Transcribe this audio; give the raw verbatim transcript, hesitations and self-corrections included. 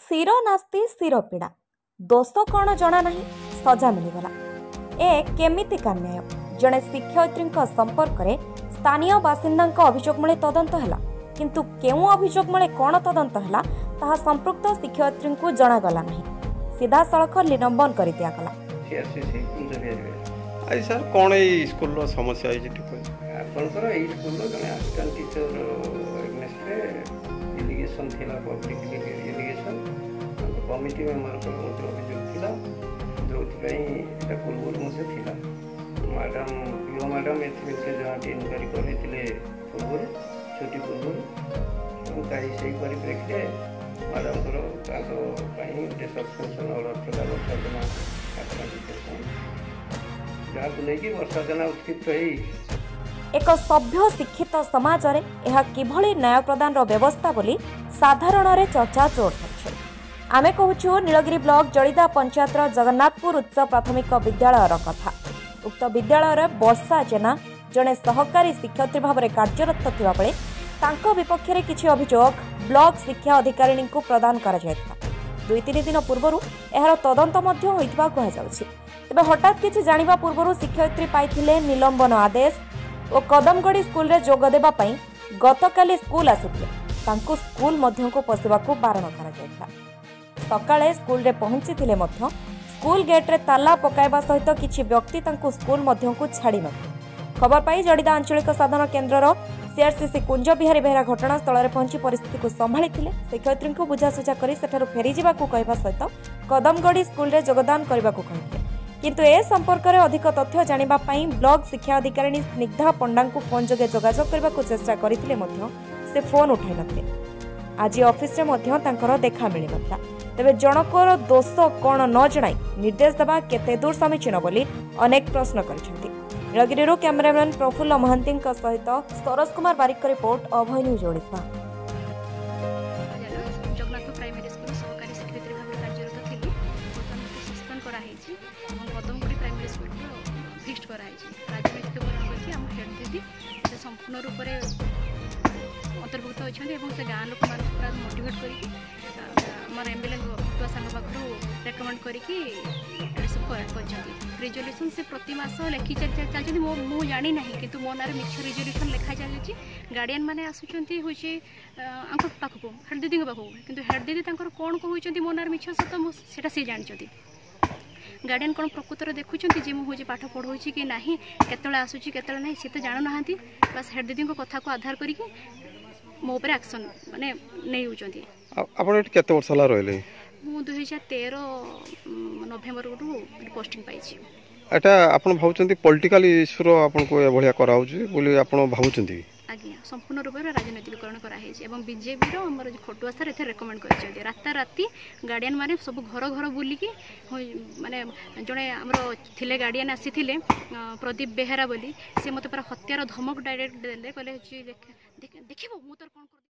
सिर नास्ति सिर पीड़ा दोष कौन जना नहीं सजा मिलगला। ए केमितिका न्याय? जड़े शिक्षयित्री संपर्क में स्थानीय बासिंदा अभियोग मिले तदंत है, किंतु केउ अभियोग मिले कौन तदंत है ताहा संपृक्त शिक्षयित्री को जनागला नहीं। सीधा सड़क निलंबन कर दिगला। आई सर कौन ए स्कूल रो समस्या है जेठी कोइ आपनकर ए स्कूल रो जने असिस्टेंट टीचर एग्नेस्ट रे एलिगेशन थिला, पब्लिक एलिगेशन कमिटी मेंबर को अभियोग थिला, जोथि पई एटा पूर्व मुसे थिला। मैडम पिओ मैडम एथि से जहां इनक्वायरी करथिले पूर्व छुट्टी पूर्व ताई सेही परिप्रेक्षी मैडम को ताको पई जे सस्पेंशन ऑर्डर थिला वर्षा जना आपन टीचर जहां लेकी वर्षा जना उत्क्षिप्त होई। एक सभ्य शिक्षित समाज रे यह किभली न्याय प्रदान रो व्यवस्था बोली साधारण रे चर्चा जोर धरछे। आमे कहूछु नीलगिरी ब्लॉक जड़ीदा पंचायत जगन्नाथपुर उच्च प्राथमिक विद्यालय कथा। उक्त विद्यालय वर्षा जेना जड़े सहकारी शिक्षयित्री भाव में कार्यरत थिबा बेले तांको विपक्ष में किछि अभियोग ब्लॉक शिक्षा अधिकारिणी को प्रदान करा जायता। दुई तीन दिन पूर्व यार तदंत होइतबा कहा जाउछि। तेबे हठात किछि जानिबा पूर्व शिक्षयित्री पाइथिले निलंबन आदेश और कदमगढ़ी स्कूल रे जोग देबा पई गतकाली स्कूल आसिथिले तांको स्कूल मध्य को पसिबाकू बारण करा जायता। सकाळे स्कूल रे पहुंचीथिले मध्य स्कूल गेट रे ताला पकाइबा सहित किछि व्यक्ति तांको स्कूल मध्य को छाड़ी नथिले। खबर पाई जड़ीदा आंचलिक साधन केन्द्रर सीआरसीसी कुंज बिहारी बेहरा घटनास्थल में पहुंची परिस्थिति को संभाली शिक्षयित्री को बुझासुझा कर फेरी जावाकू कहवा सहित कदमगढ़ी स्कूल रे योगदान करने को कहते, किंतु ए संपर्क में अधिक तथ्य जानिबा पई ब्लॉक शिक्षा अधिकारिणी स्निग्धा पंडा को फोन जोगे जोगाजोग करने को चेष्टा करथिले मध्य से फोन उठाई नथिले। आज ऑफिस रे मध्य तांकर देखा मिली नथिला। तेबे जनकर दोष कौन न जणाई निर्देश देबा केते दूर समीचीन बोली अनेक प्रश्न करिसेंती। नीलगिरी कैमरामैन प्रफुल्ल महांती सहित Saroj Kumar Barik report Abhay news Odisha. Jagannath primary school सहकारी शिक्षयित्री भाव में कार्यरत थी सस्पेंड कराई कदमगढ़ी प्राइमरी स्कूल फिक्स कराई राजनीतिक करके आम हेड दीदी से संपूर्ण रूप से अंतर्भुक्त होती से गाँ लोक मान पूरा मोटिवेट कर एमएलए भुआ सांग पाखु रेकमेंड करके रिजोल्यूशन से प्रति मास लिखी चलती मु जानी ना कि मो ना मिछ रिजोल्यूशन लिखा चली। गार्डियन मैंने आसुँच हूँ पाखक हेड दीदी पाखक कि हेड दीदी कौन कहते मो ना मिछ सत से सी जानते। गार्डियन कौन प्रकृतर देखुं जी मुझे पाठ पढ़ाऊँ कि ना केतले आसूँ केतले ना सी तो जानू ना बस हेड दीदी कथा को आधार करके मो पर एक्शन माने नहीं होचंती। आपण केते वर्ष ला रहले? मु दो हज़ार तेरह नवेम्बर रु पोस्टिंग पाइछि। एटा आपण भाउचंती पॉलिटिकल इश्यू रो आपण को भलिया कराउछि बोली आपण भाउचंती? आज्ञा संपूर्ण रूप से राजनीतिकरण कराई एवं बीजेपी रो हमर खटुआ सर एथे रेकमेंड करछथि राता राती गार्डियन माने सब घर घर बुलिकी माने जने हमर थिले गार्डियन आसीथिले प्रदीप बेहेरा बोली से मते पूरा हत्यार धमक डायरेक्ट देले कहले देखिबो मु तोर कोन